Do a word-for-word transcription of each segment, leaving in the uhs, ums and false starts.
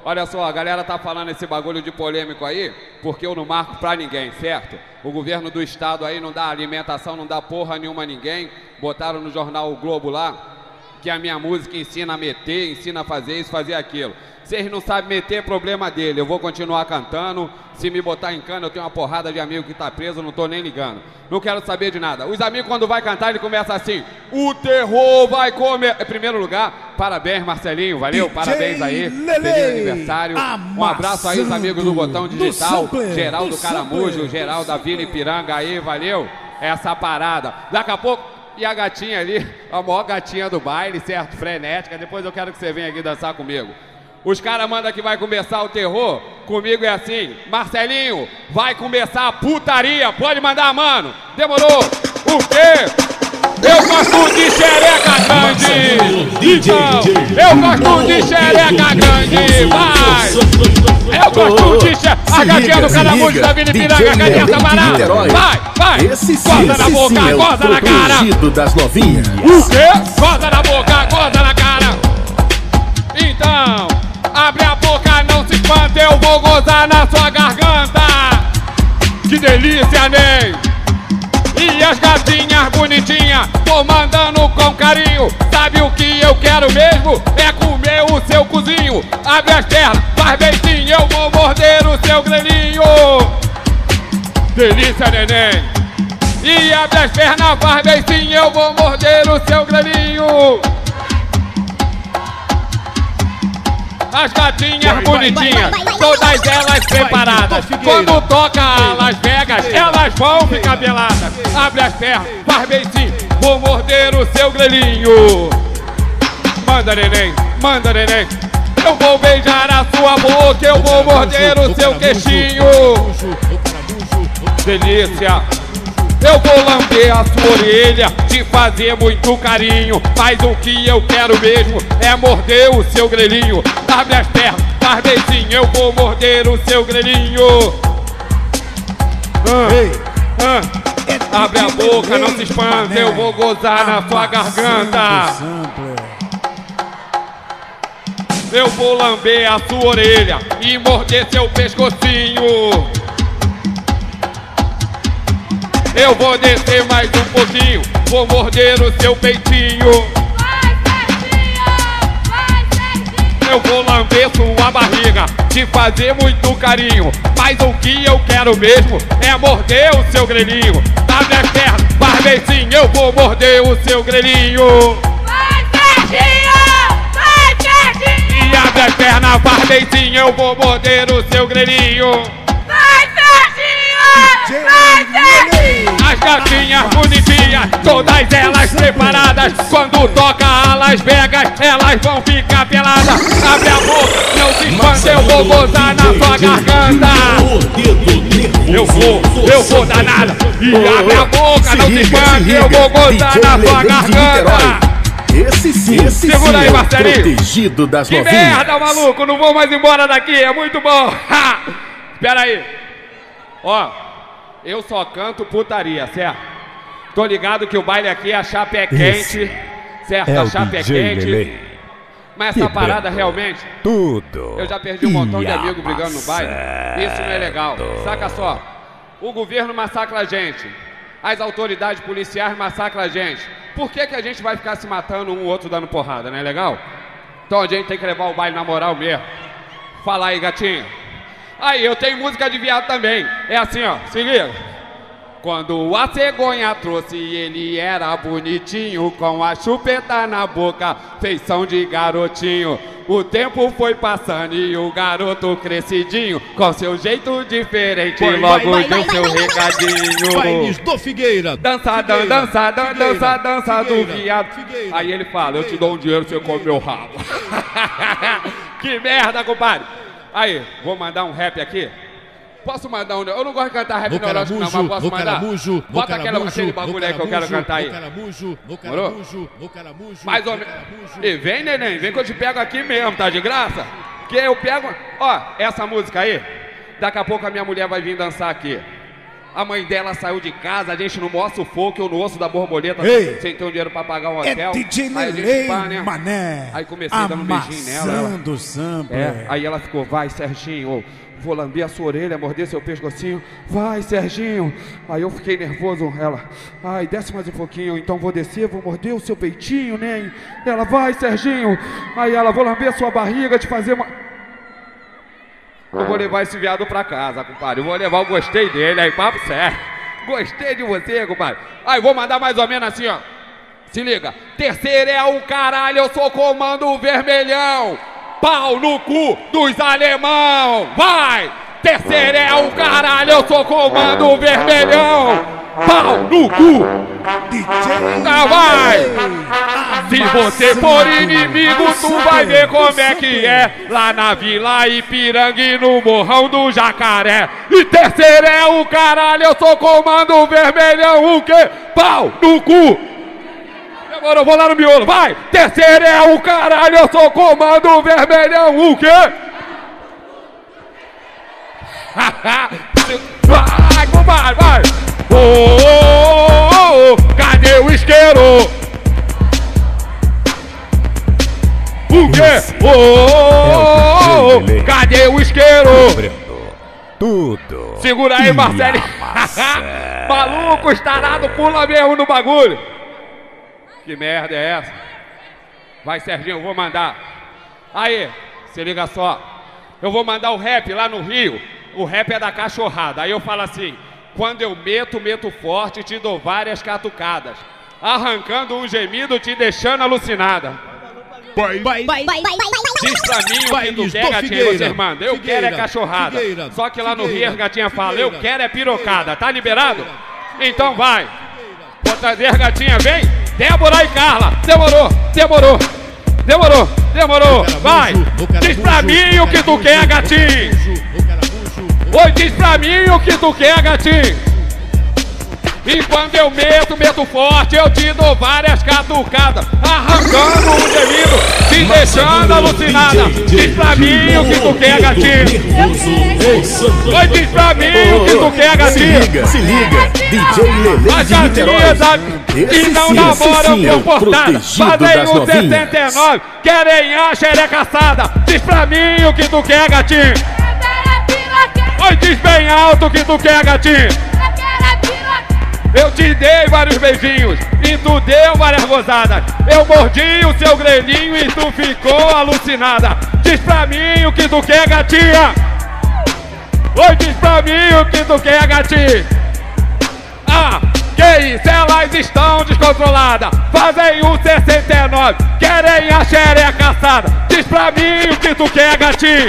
Olha só, a galera tá falando esse bagulho de polêmico aí, porque eu não marco pra ninguém, certo? O governo do estado aí não dá alimentação, não dá porra nenhuma a ninguém. Botaram no jornal O Globo lá, que a minha música ensina a meter, ensina a fazer isso, fazer aquilo. Vocês não sabem meter, é problema dele. Eu vou continuar cantando. Se me botar em cana, eu tenho uma porrada de amigo que tá preso, não tô nem ligando. Não quero saber de nada. Os amigos, quando vai cantar, ele começa assim: o terror vai comer. Em primeiro lugar, parabéns, Marcelinho. Valeu, D J parabéns aí. Lele, feliz aniversário. Um abraço aí, os amigos do Botão Digital. Geral do Caramujo, geral da Vila Ipiranga aí, valeu. Essa parada. Daqui a pouco. E a gatinha ali, a maior gatinha do baile, certo? Frenética. Depois eu quero que você venha aqui dançar comigo. Os caras mandam que vai começar o terror. Comigo é assim: Marcelinho, vai começar a putaria. Pode mandar, mano. Demorou. O quê? Eu gosto de xereca grande. Então, eu gosto de xereca grande. Vai. Eu gosto de xereca. A gatinha do Caramujo da Vila Ipiranga. Cadê essa parada? Vai, vai. Goza na boca, goza na cara. Das novinhas. O quê? Goza na boca, goza na cara. Então, abre a boca, não se espanta, eu vou gozar na sua garganta. Que delícia, Ney! E as gatinhas bonitinhas, tô mandando com carinho. Sabe o que eu quero mesmo? É comer o seu cozinho. Abre as pernas, faz beicinho, eu vou morder o seu grelhinho. Delícia, neném! E abre as pernas, faz beicinho, eu vou morder o seu grelhinho. As gatinhas bonitinhas, todas elas preparadas. Quando toca a Las Vegas, elas vão ficar peladas. Abre as pernas, faz beicinho, vou morder o seu grelhinho. Manda, neném, manda, neném. Eu vou beijar a sua boca, eu vou morder o seu queixinho. Delícia. Eu vou lamber a sua orelha, te fazer muito carinho. Mas o que eu quero mesmo é morder o seu grelhinho. Abre as pernas, faz beicinho, eu vou morder o seu grelhinho. Ah, ah. Abre a boca, não se espanta, eu vou gozar na sua garganta. Eu vou lamber a sua orelha e morder seu pescocinho. Eu vou descer mais um pouquinho, vou morder o seu peitinho. Vai, Serginho! Vai, Serginho! Eu vou lamber sua barriga, te fazer muito carinho. Mas o que eu quero mesmo é morder o seu grelhinho. Abre as pernas, faz beicinho, eu vou morder o seu grelhinho. Vai, Serginho! Vai, Serginho! E abre as pernas, faz beicinho, eu vou morder o seu grelhinho. Vai, Serginho! Vai, Serginho! As gatinhas bonitinhas, todas elas preparadas. Quando toca a Las Vegas, elas vão ficar peladas. Abre a boca, não se espanta, eu vou gozar na sua garganta. Eu vou, eu vou danada. E abre a boca, não se espanta, eu vou gozar na sua garganta. Esse sim, esse segura sim aí, Marcelinho. Protegido das que novinhas. merda, maluco, não vou mais embora daqui, é muito bom. Ha! Espera aí. Ó, eu só canto putaria, certo? Tô ligado que o baile aqui, a chapa é quente, certo? É a o chapa é D J quente. Lele. Mas essa Que parada belo. realmente, Tudo. eu já perdi um montão de e amigos brigando no baile. Isso não é legal. Saca só, o governo massacra a gente, as autoridades policiais massacram a gente. Por que que a gente vai ficar se matando um ou outro dando porrada, não é legal? Então a gente tem que levar o baile na moral mesmo. Fala aí, gatinho. Aí, eu tenho música de viado também. É assim, ó, se liga. Quando a cegonha trouxe, ele era bonitinho, com a chupeta na boca, feição de garotinho. O tempo foi passando e o garoto crescidinho, com seu jeito diferente, Vai, logo vai, deu vai, seu vai, vai, recadinho. Bailes do Figueira. Dança, dan, Figueira, dança, dan, Figueira, dança, dança do Figueira, viado. Figueira, Aí ele fala, eu te Figueira. dou um dinheiro, você come meu rabo. Que merda, compadre. Aí, vou mandar um rap aqui. Posso mandar um... Eu não gosto de cantar rap No neurótico não, mas posso no mandar? caramujo, no Bota aquela, caramujo, aquele bagulho no aí que eu quero caramujo, cantar aí. No caramujo, no Morou? caramujo, no caramujo. Mais ou no menos. caramujo. E vem, neném, vem que eu te pego aqui mesmo, tá de graça? Que eu pego... Ó, essa música aí, daqui a pouco a minha mulher vai vir dançar aqui. A mãe dela saiu de casa, a gente no maior sufoco, eu no osso da borboleta, Ei, sem ter um dinheiro pra pagar um É hotel. D J Aí a gente, Lelê, pá, né? mané. Aí comecei dando um beijinho nela. ela- Amassando o samba. É, aí ela ficou, vai Serginho, vou lamber a sua orelha, morder seu pescocinho, vai Serginho. Aí eu fiquei nervoso, ela, ai, desce mais um pouquinho, então vou descer, vou morder o seu peitinho, né? Ela, vai Serginho. Aí ela, vou lamber a sua barriga, te fazer uma... Eu vou levar esse viado pra casa, compadre, eu vou levar o gostei dele, aí papo sério. Gostei de você, compadre. Aí vou mandar mais ou menos assim, ó. Se liga, terceiro é o caralho, eu sou comando vermelhão. Pau no cu dos alemão, vai! Terceiro é o caralho, eu sou comando vermelhão. Pau no cu, D J tá, vai! Se Lelê, você for amassando inimigo, o tu vai ver samba, como é que é. Lá na Vila Ipiranga e no Morrão do Jacaré. E terceiro é o caralho, eu sou comando vermelhão, o quê? Pau no cu! Agora eu vou lá no miolo, vai! Terceiro é o caralho, eu sou comando vermelhão, o quê? Vai, compadre, vai! Ô, ô, ô, cadê o isqueiro? O quê? Ô, ô, ô, cadê o isqueiro? Tudo. Segura aí, E Marcelinho. amassando. Maluco, estarado, pula mesmo no bagulho. Que merda é essa? Vai, Serginho, eu vou mandar. Aí, se liga só. Eu vou mandar o rap lá no Rio. O rap é da cachorrada. Aí eu falo assim: quando eu meto, meto forte, te dou várias catucadas. Arrancando um gemido, te deixando alucinada. Vai, vai, Vai, vai, vai, Diz pra mim o que tu Bailes quer, do gatinha, Figueira, você manda. Eu Figueira, quero é cachorrada. Figueira, Só que lá no Rio Figueira, as gatinhas falam: eu Figueira, quero é pirocada. Tá Figueira, liberado? Figueira. Então vai. Vou trazer as gatinhas, vem. Débora e Carla. Demorou, demorou. Demorou, demorou. Vai. Diz pra mim o que tu quer, gatinho. Oi, diz pra mim o que tu quer, gatinho. E quando eu meto, meto forte, eu te dou várias catucadas, arrancando um gemido, te deixando alucinada. Diz pra mim o que tu quer, gatinho. Oi, diz pra mim o que tu quer, Se gatinho. liga, se liga. D J Lelê As de Niterói. gatinhas que Esse não sim, esse namoram sim é o comportadas, protegido fazem das um sessenta e novinhas. nove, querem a xerecaçada. Diz pra mim o que tu quer, gatinho. eu quero é piroca, Oi, diz bem alto o que tu quer, gatinho. eu quero é piroca, Eu te dei vários beijinhos e tu deu várias gozadas. Eu mordi o seu grelhinho e tu ficou alucinada. Diz pra mim o que tu quer, gatinha. Oi, diz pra mim o que tu quer, gatinha. Ah, que isso, elas estão descontroladas. Fazem um sessenta e nove, querem a xereca caçada. Diz pra mim o que tu quer, gatinho.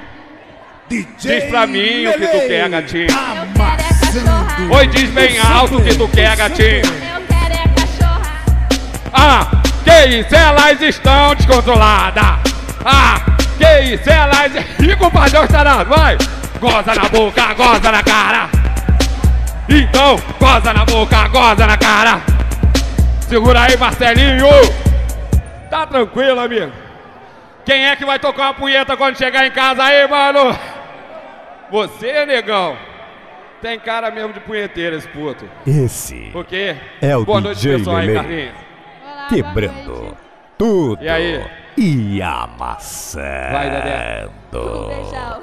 D J Diz pra mim o que tu Lelê, quer, gatinho. Amassando. Oi, diz bem alto o que tu quer, gatinho. eu quero é cachorra, Ah, que isso, elas estão descontroladas. Ah, que isso, elas... Ih, compadre, está nada, vai. Goza na boca, goza na cara. Então, goza na boca, goza na cara. Segura aí, Marcelinho. Tá tranquilo, amigo. Quem é que vai tocar uma punheta quando chegar em casa aí, mano? Você, negão. Tem cara mesmo de punheteiro esse puto. Esse Por quê? É o Boa noite, D J pessoal aí, Lelê. Carlinhos. Olá, boa quebrando noite. tudo. E aí? E amassando. Vai, Dedé. Um beijão.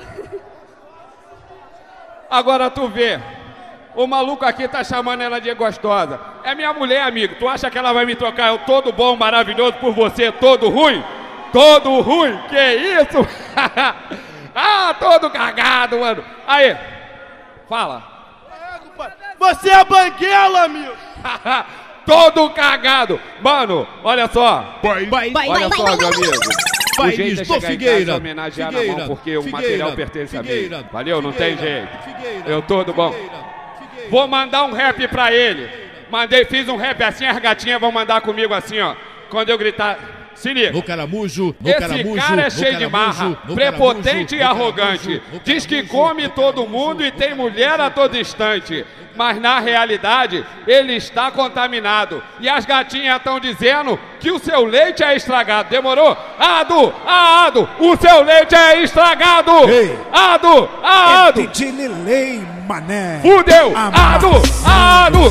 Agora tu vê, o maluco aqui tá chamando ela de gostosa. É minha mulher, amigo. Tu acha que ela vai me trocar eu todo bom, maravilhoso por você, todo ruim? Todo ruim? Que isso? Ah, todo cagado, mano. Aí, fala. Você é banguela, amigo! Todo cagado. Mano, olha só. Vai, vai, Vai, Olha vai, só, vai, meu vai, amigo. O Bailes jeito é do chegar em casa e Figueira, homenagear na Figueira, mão, porque o Figueira, material pertence a mim. Figueira, Valeu? Não tem Figueira, jeito. Figueira, Eu todo bom. Figueira, Figueira. Vou mandar um rap pra ele. Mandei, fiz um rap assim, as gatinhas vão mandar comigo assim, ó. Quando eu gritar, Se liga. No caramujo, no Esse caramujo, cara é no cheio de caramujo, marra, no prepotente caramujo, e no arrogante. caramujo, no Diz que caramujo, come no todo caramujo, mundo e no tem mulher a todo instante. Mas na realidade, ele está contaminado. E as gatinhas estão dizendo que o seu leite é estragado. Demorou? Ado, Ado, o seu leite é estragado. Ei. Ado, Ado. É D J Lelei, mané. Fudeu! Ado! Ado!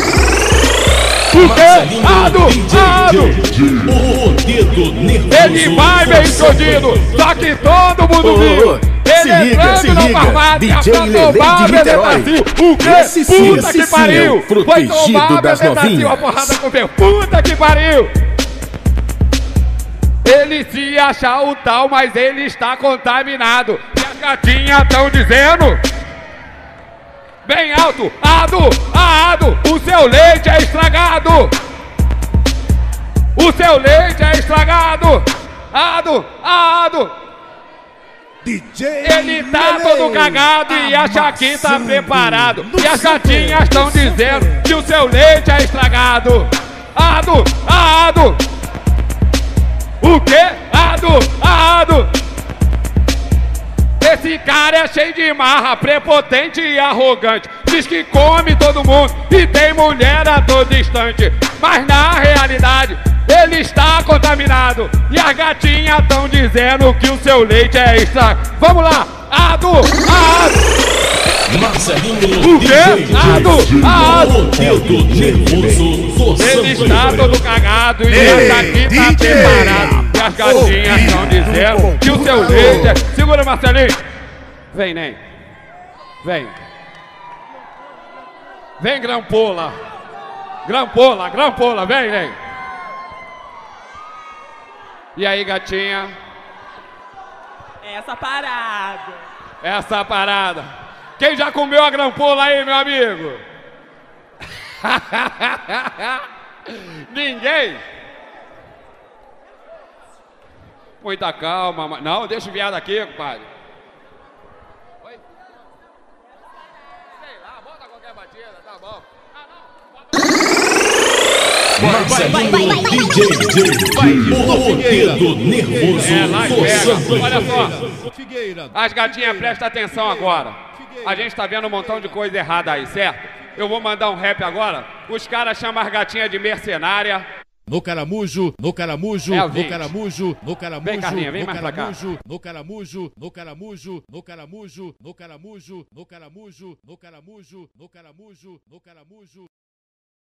O quê? Ado! Ado! O dedo nervoso. Ele vai bem escondido, só que todo mundo Ô, viu. ô, Ele se liga, entrando se na liga. farmácia D J pra Lelei tomar a de Niterói. Bezetacil. O quê? Esse sim, Puta esse que sim pariu! é o Foi protegido tomar a das Bezetacil, a novinhas. porrada com o pé. Puta que pariu! Ele se acha o tal, mas ele está contaminado. E as gatinhas estão dizendo... Bem alto, Ado, Ado, o seu leite é estragado. O seu leite é estragado. Ado, Ado. D J Ele tá Lelei, todo cagado e acha que tá amassando preparado. no E as super, gatinhas estão no super. dizendo que o seu leite é estragado. Ado, Ado. O quê? Ado, Ado. Esse cara é cheio de marra, prepotente e arrogante. Diz que come todo mundo e tem mulher a todo instante. Mas na realidade, ele está contaminado. E as gatinhas estão dizendo que o seu leite é extra. Vamos lá, Ado, Ado. Marcelinho O quê? Ado, Ado. O dedo nervoso. Ele está todo cagado e acha que tá D J. preparado. E as gatinhas estão dizendo que o seu leite é... Segura, Marcelinho. Vem, Ney. Vem. Vem, Grampola. Grampola, Grampola, vem, Ney. E aí, gatinha? Essa parada. Essa parada. Quem já comeu a Grampola aí, meu amigo? Ninguém? Muita calma. mas- Não, deixa o viado aqui, compadre. Oi? Sei lá, bota qualquer batida, tá bom. Marcelinho D J. O dedo nervoso. É, lá Forçando. pega. Olha só. Figueira. As gatinhas, presta atenção agora. A gente tá vendo um montão de coisa errada aí, certo? Eu vou mandar um rap agora. Os caras chamam as gatinhas de mercenária. No caramujo, no caramujo, É o no vinte. caramujo, no caramujo, Vem, Carlinha, vem no mais pra cá. caramujo, no caramujo, no caramujo, no caramujo, no caramujo, no caramujo, no caramujo, no caramujo, no caramujo.